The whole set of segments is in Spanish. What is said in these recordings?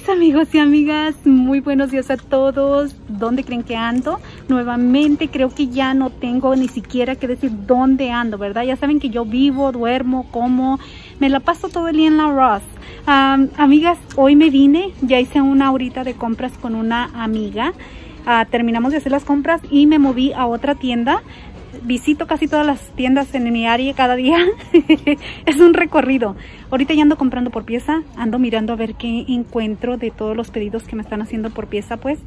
amigos y amigas, muy buenos días a todos. ¿Dónde creen que ando? Nuevamente creo que ya no tengo ni siquiera que decir dónde ando, ¿verdad? Ya saben que yo vivo, duermo, como, me la paso todo el día en la Ross. Amigas, hoy me vine, ya hice una horita de compras con una amiga. Terminamos de hacer las compras y me moví a otra tienda. Visito casi todas las tiendas en mi área cada día. Es un recorrido. Ahorita ya ando comprando por pieza, ando mirando a ver qué encuentro de todos los pedidos que me están haciendo por pieza, pues.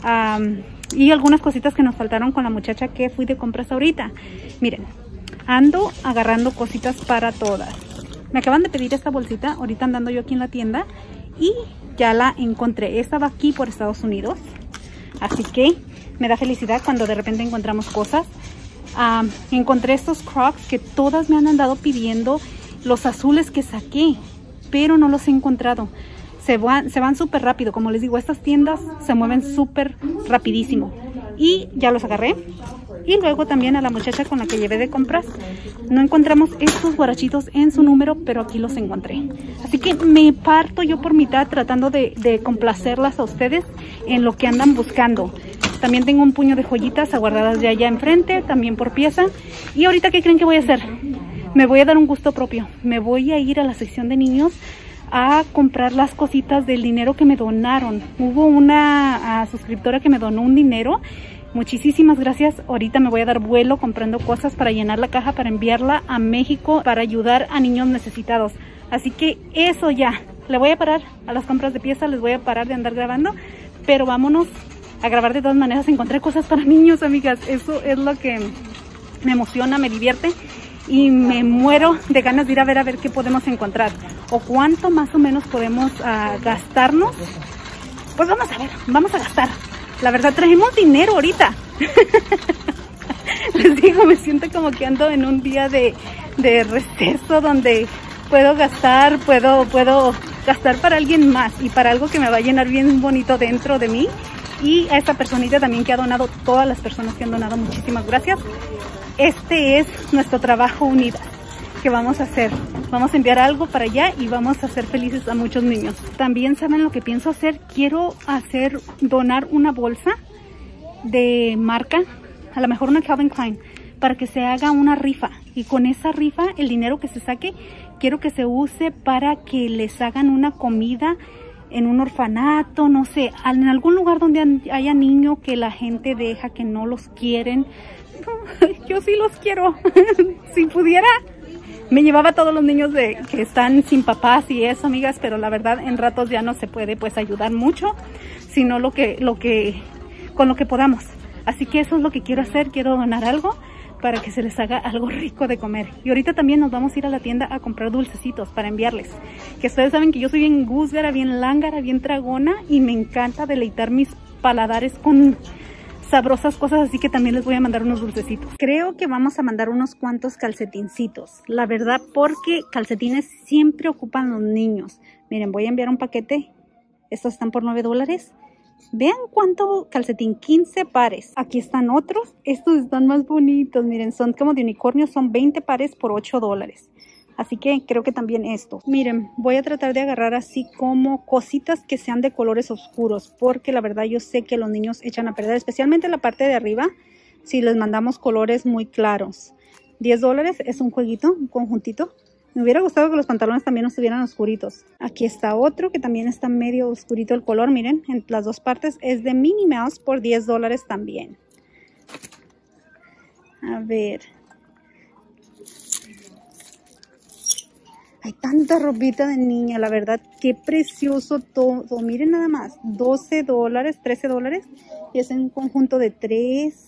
Y algunas cositas que nos faltaron con la muchacha que fui de compras ahorita. Miren, ando agarrando cositas para todas. Me acaban de pedir esta bolsita, ahorita andando yo aquí en la tienda, y ya la encontré. Estaba aquí por Estados Unidos, así que me da felicidad cuando de repente encontramos cosas. Encontré estos Crocs que todas me han andado pidiendo, los azules que saqué, pero no los he encontrado. Se van súper rápido, como les digo, estas tiendas se mueven súper rapidísimo. Y ya los agarré. Y luego también a la muchacha con la que llevé de compras, no encontramos estos guarachitos en su número, pero aquí los encontré. Así que me parto yo por mitad tratando de complacerlas a ustedes en lo que andan buscando. También tengo un puño de joyitas aguardadas ya allá enfrente, también por pieza. Y ahorita, ¿qué creen que voy a hacer? Me voy a dar un gusto propio. Me voy a ir a la sección de niños a comprar las cositas del dinero que me donaron. Hubo una suscriptora que me donó un dinero. Muchísimas gracias. Ahorita me voy a dar vuelo comprando cosas para llenar la caja, para enviarla a México, para ayudar a niños necesitados. Así que eso ya. Le voy a parar a las compras de pieza, les voy a parar de andar grabando, pero vámonos a grabar de todas maneras. Encontré cosas para niños, amigas. Eso es lo que me emociona, me divierte y me muero de ganas de ir a ver qué podemos encontrar o cuánto más o menos podemos gastarnos. Pues vamos a ver, vamos a gastar. La verdad, traemos dinero ahorita. Les digo, me siento como que ando en un día de receso donde puedo gastar, puedo gastar para alguien más y para algo que me va a llenar bien bonito dentro de mí. Y a esta personita también que ha donado, todas las personas que han donado, muchísimas gracias. Este es nuestro trabajo unido que vamos a hacer. Vamos a enviar algo para allá y vamos a hacer felices a muchos niños. También saben lo que pienso hacer. Quiero donar una bolsa de marca, a lo mejor una Calvin Klein, para que se haga una rifa. Y con esa rifa, el dinero que se saque, quiero que se use para que les hagan una comida en un orfanato, no sé, en algún lugar donde haya niños que la gente deja, que no los quieren. Yo sí los quiero. Si pudiera, me llevaba a todos los niños que están sin papás y eso, amigas, pero la verdad en ratos ya no se puede pues ayudar mucho, sino con lo que podamos. Así que eso es lo que quiero hacer, quiero donar algo para que se les haga algo rico de comer. Y ahorita también nos vamos a ir a la tienda a comprar dulcecitos para enviarles. Que ustedes saben que yo soy bien gúsgara, bien lángara, bien tragona y me encanta deleitar mis paladares con sabrosas cosas, así que también les voy a mandar unos dulcecitos. Creo que vamos a mandar unos cuantos calcetincitos, la verdad, porque calcetines siempre ocupan los niños. Miren, voy a enviar un paquete. Estos están por $9. Vean cuánto calcetín, 15 pares. Aquí están otros. Estos están más bonitos. Miren, son como de unicornio. Son 20 pares por $8. Así que creo que también estos. Miren, voy a tratar de agarrar así como cositas que sean de colores oscuros. Porque la verdad yo sé que los niños echan a perder. Especialmente la parte de arriba. Si les mandamos colores muy claros. $10 es un jueguito, un conjuntito. Me hubiera gustado que los pantalones también estuvieran oscuritos. Aquí está otro que también está medio oscurito el color. Miren, en las dos partes es de Minnie Mouse por $10 también. A ver. Hay tanta ropita de niña, la verdad. Qué precioso todo. Miren nada más. $12, $13. Y es en un conjunto de 3.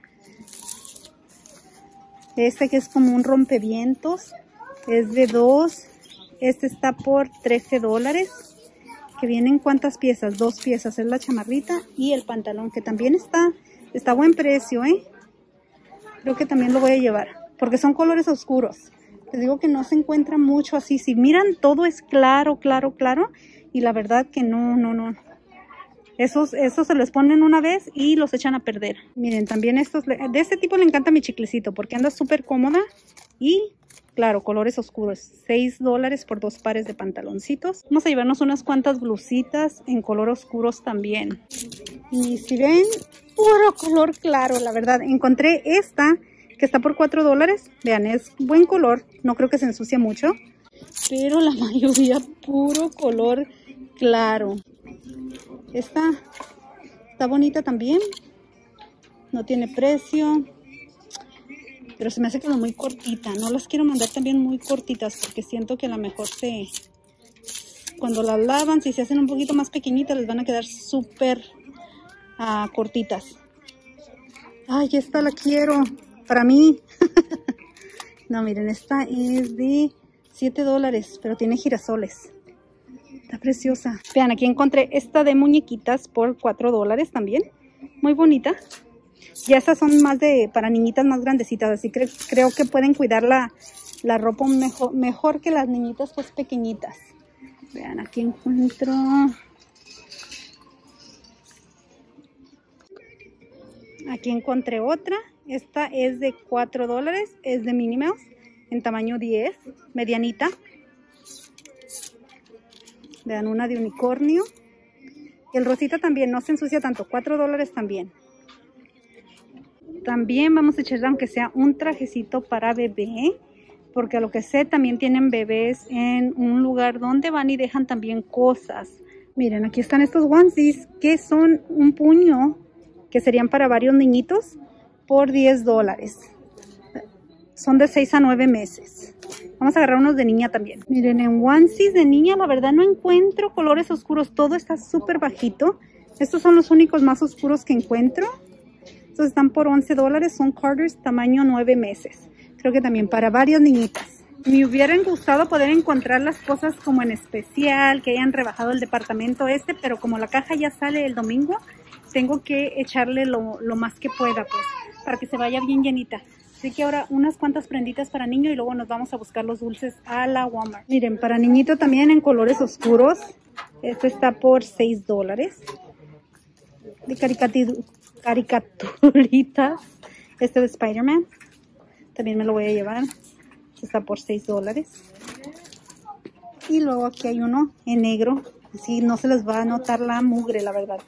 Este que es como un rompevientos. Es de 2. Este está por $13. Que vienen ¿cuántas piezas? 2 piezas. Es la chamarrita y el pantalón, que también está a buen precio, ¿eh? Creo que también lo voy a llevar. Porque son colores oscuros. Les digo que no se encuentra mucho así. Si miran, todo es claro. Y la verdad que no. Esos se les ponen una vez y los echan a perder. Miren, también de este tipo le encanta mi chiclecito porque anda súper cómoda y claro, colores oscuros. $6 por 2 pares de pantaloncitos. Vamos a llevarnos unas cuantas blusitas en color oscuros también. Y si ven, puro color claro, la verdad. Encontré esta que está por $4. Vean, es buen color. No creo que se ensucie mucho. Pero la mayoría puro color claro. Esta está bonita también. No tiene precio. Pero se me hace como muy cortita. No las quiero mandar también muy cortitas porque siento que a lo mejor cuando las lavan, si se hacen un poquito más pequeñitas, les van a quedar súper cortitas. Ay, esta la quiero para mí. No, miren, esta es de $7, pero tiene girasoles. Está preciosa. Vean, aquí encontré esta de muñequitas por $4 también. Muy bonita. Ya estas son más para niñitas más grandecitas, así que creo que pueden cuidar la ropa mejor que las niñitas pues pequeñitas. Vean, aquí encuentro... Aquí encontré otra. Esta es de $4. Es de Minnie Mouse en tamaño 10, medianita. Vean, una de unicornio. Y el rosita también no se ensucia tanto, $4 también. También vamos a echar, aunque sea un trajecito para bebé, porque a lo que sé también tienen bebés en un lugar donde van y dejan también cosas. Miren, aquí están estos onesies que son un puño, que serían para varios niñitos, por $10. Son de 6 a 9 meses. Vamos a agarrar unos de niña también. Miren, en onesies de niña la verdad no encuentro colores oscuros. Todo está súper bajito. Estos son los únicos más oscuros que encuentro. Estos están por $11. Son Carter's tamaño 9 meses. Creo que también para varias niñitas. Me hubieran gustado poder encontrar las cosas como en especial, que hayan rebajado el departamento pero como la caja ya sale el domingo, tengo que echarle lo más que pueda, pues, para que se vaya bien llenita. Así que ahora unas cuantas prenditas para niño y luego nos vamos a buscar los dulces a la Walmart. Miren, para niñito también en colores oscuros. Este está por $6. De caricaturitas. Este de Spider-Man. También me lo voy a llevar. Este está por $6. Y luego aquí hay uno en negro. Así no se les va a notar la mugre, la verdad.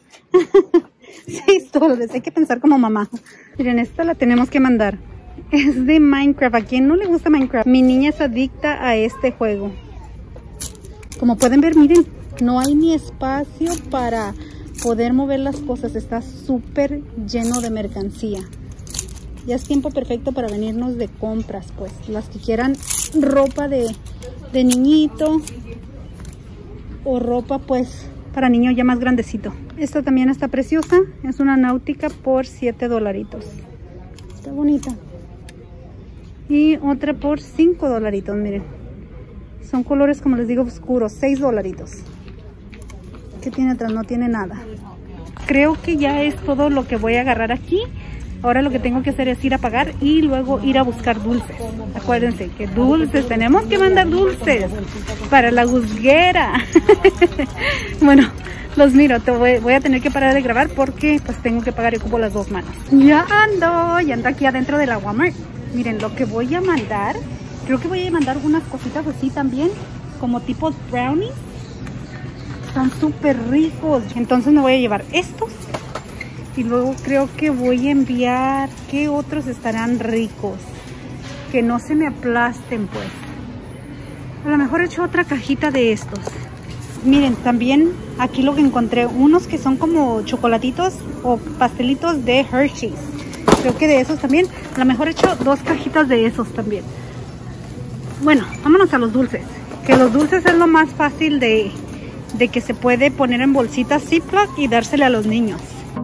$6. Hay que pensar como mamá. Miren, esta la tenemos que mandar. Es de Minecraft. ¿A quién no le gusta Minecraft? Mi niña es adicta a este juego. Como pueden ver, miren, no hay ni espacio para poder mover las cosas. Está súper lleno de mercancía. Ya es tiempo perfecto para venirnos de compras, pues. Las que quieran ropa de niñito o ropa, pues, para niño ya más grandecito. Esta también está preciosa. Es una náutica por $7. Está bonita. Y otra por $5, miren. Son colores, como les digo, oscuros. $6. ¿Qué tiene atrás? No tiene nada. Creo que ya es todo lo que voy a agarrar aquí. Ahora lo que tengo que hacer es ir a pagar y luego ir a buscar dulces. Acuérdense que dulces, tenemos que mandar dulces para la guzguera. Bueno, los miro, voy a tener que parar de grabar porque pues tengo que pagar y ocupo las dos manos. Ya ando aquí adentro de la Walmart. Miren, lo que voy a mandar, creo que voy a mandar unas cositas así también, como tipo brownies. Son súper ricos. Entonces me voy a llevar estos. Y luego creo que voy a enviar, ¿qué otros estarán ricos? Que no se me aplasten, pues. A lo mejor he hecho otra cajita de estos. Miren, también aquí lo que encontré, unos que son como chocolatitos o pastelitos de Hershey's. Creo que de esos también. A lo mejor he hecho 2 cajitas de esos también. Bueno, vámonos a los dulces. Que los dulces es lo más fácil de que se puede poner en bolsitas Ziploc y dársele a los niños.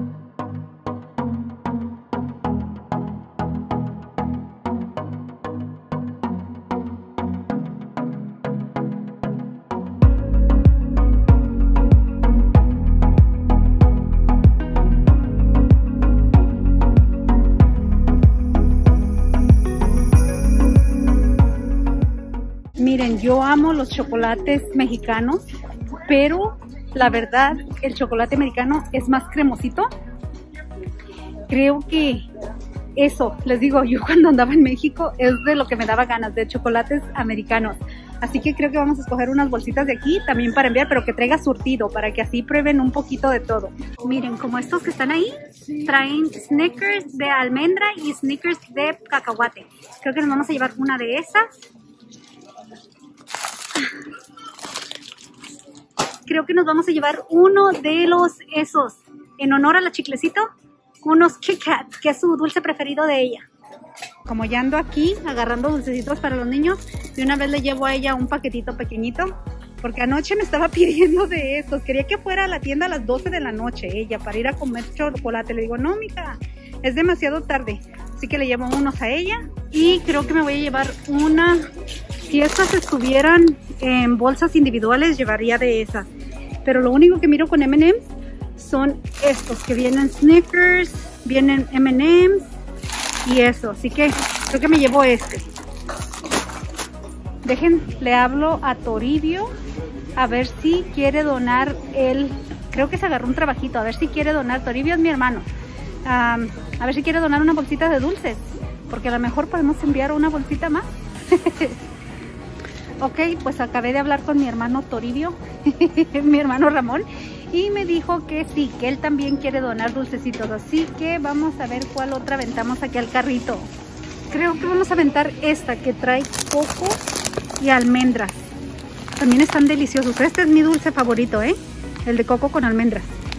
Miren, yo amo los chocolates mexicanos, pero la verdad el chocolate americano es más cremosito. Creo que eso, les digo, yo cuando andaba en México es de lo que me daba ganas, de chocolates americanos. Así que creo que vamos a escoger unas bolsitas de aquí también para enviar, pero que traiga surtido, para que así prueben un poquito de todo. Miren, como estos que están ahí, traen Snickers de almendra y Snickers de cacahuate. Creo que nos vamos a llevar una de esas. Creo que nos vamos a llevar uno de esos, en honor a la Chiclecito, unos Kit Kats, que es su dulce preferido de ella. Como ya ando aquí agarrando dulcecitos para los niños, de una vez le llevo a ella un paquetito pequeñito, porque anoche me estaba pidiendo de estos. Quería que fuera a la tienda a las 12 de la noche ella, para ir a comer chocolate. Le digo, no, mija, es demasiado tarde. Así que le llevo unos a ella, y creo que me voy a llevar una. Si estas estuvieran en bolsas individuales, llevaría de esas. Pero lo único que miro con M&M's son estos, que vienen Snickers, vienen M&M's y eso. Así que creo que me llevo este. Le hablo a Toribio a ver si quiere donar él. Creo que se agarró un trabajito, a ver si quiere donar. Toribio es mi hermano. A ver si quiere donar una bolsita de dulces, porque a lo mejor podemos enviar una bolsita más. Ok, pues acabé de hablar con mi hermano Toribio, mi hermano Ramón, y me dijo que sí, que él también quiere donar dulcecitos. Así que vamos a ver cuál otra aventamos aquí al carrito. Creo que vamos a aventar esta que trae coco y almendras. También están deliciosos. Este es mi dulce favorito, el de coco con almendras.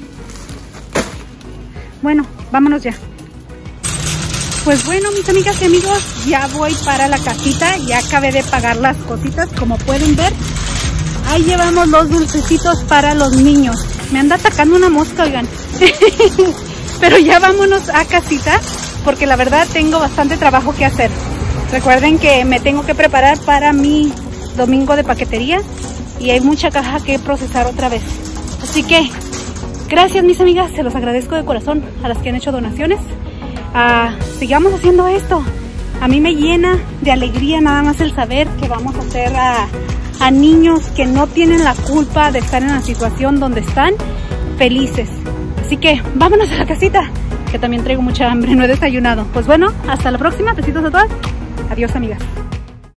Bueno, vámonos ya. Pues bueno, mis amigas y amigos, ya voy para la casita. Ya acabé de pagar las cositas, como pueden ver. Ahí llevamos los dulcecitos para los niños. Me anda atacando una mosca, oigan. Pero ya vámonos a casita, porque la verdad tengo bastante trabajo que hacer. Recuerden que me tengo que preparar para mi domingo de paquetería y hay mucha caja que procesar otra vez. Así que gracias, mis amigas, se los agradezco de corazón a las que han hecho donaciones. Sigamos haciendo esto. A mí me llena de alegría nada más el saber que vamos a hacer a niños que no tienen la culpa de estar en la situación donde están, felices. Así que vámonos a la casita, que también traigo mucha hambre, no he desayunado. Pues bueno, hasta la próxima, besitos a todas. Adiós, amigas.